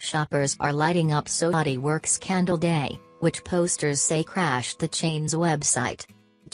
Shoppers are lighting up so Body Works Candle Day, which posters say crashed the chain's website.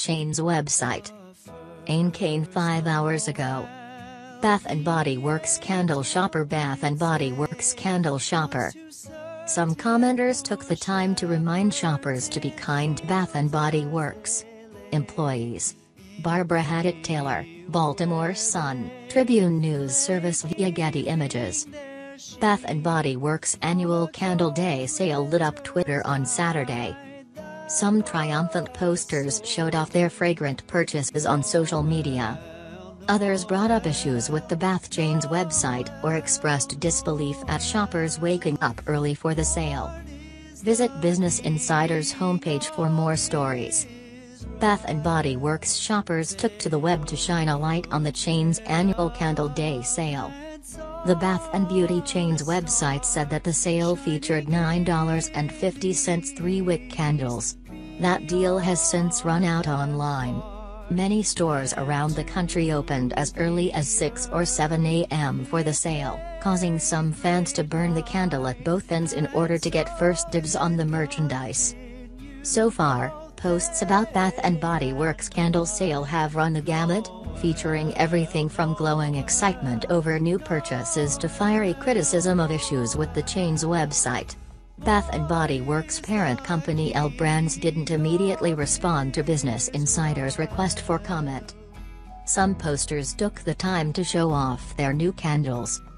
Áine Cain 5 hours ago. Bath & Body Works Candle Shopper. Bath & Body Works Candle Shopper. Some commenters took the time to remind shoppers to be kind to Bath & Body Works employees. Barbara Haddock Taylor, Baltimore Sun, Tribune News Service via Getty Images. Bath & Body Works' annual Candle Day sale lit up Twitter on Saturday. Some triumphant posters showed off their fragrant purchases on social media. Others brought up issues with the bath chain's website or expressed disbelief at shoppers waking up early for the sale. Visit Business Insider's homepage for more stories. Bath & Body Works shoppers took to the web to shine a light on the chain's annual Candle Day sale. The bath and beauty chain's website said that the sale featured $9.50 3-wick candles. That deal has since run out online. Many stores around the country opened as early as 6 or 7 a.m. for the sale, causing some fans to burn the candle at both ends in order to get first dibs on the merchandise. So far, posts about Bath & Body Works candle sale have run the gamut, featuring everything from glowing excitement over new purchases to fiery criticism of issues with the chain's website. Bath & Body Works parent company L Brands didn't immediately respond to Business Insider's request for comment. Some posters took the time to show off their new candles,